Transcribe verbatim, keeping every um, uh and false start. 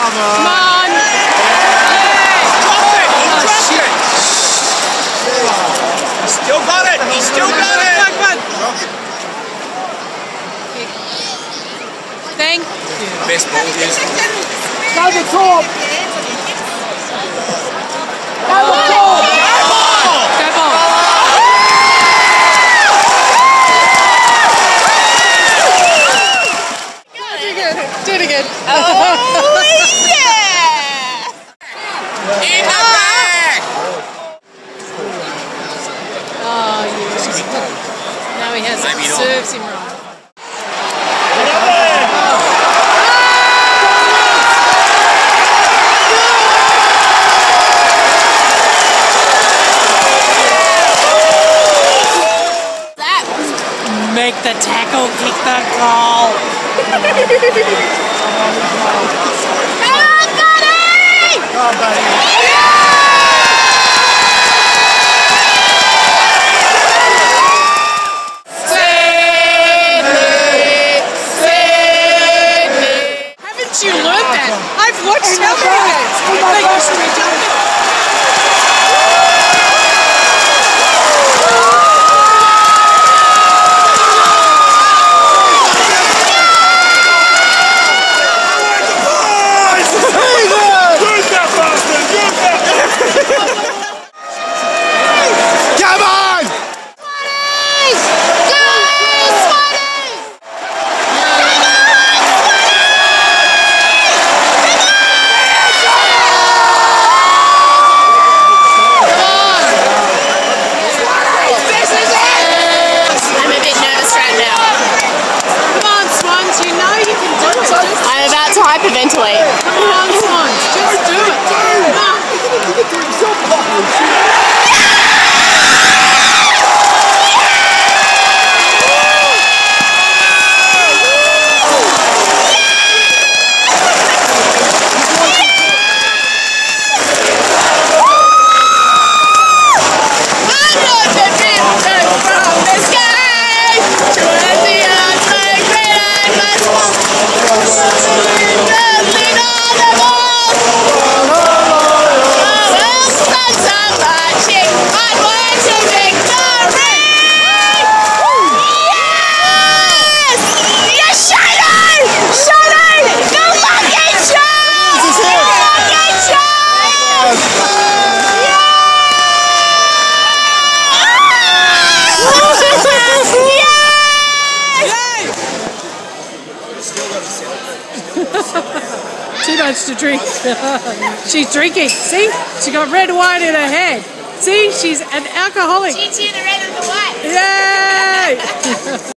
Come on. Come on. Drop it! He dropped it! He's still got it! He's still got it! Back, back. Thank you. Best ball is. Go the top. Go the top. Go ball. Do it again. Oh, yeah! In the back! Oh, yes. Now he has Maybe it. not. Serves him right. Make the tackle, kick the goal. Come on, buddy! Come on, buddy. Sydney! Sydney! Haven't you learned that? I've watched how many games? They used to be jumping. Come on! I'm a bit nervous right now. Come on, Swans, you know you can do it. Just, I'm about to hyperventilate. come on, Swans, just do it. Come on. Too much to drink. She's drinking. See? She got red wine in her head. See? She's an alcoholic. G T, the red and the white. Yay!